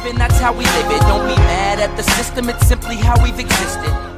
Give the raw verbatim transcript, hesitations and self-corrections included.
living, that's how we live it. Don't be mad at the system, it's simply how we've existed.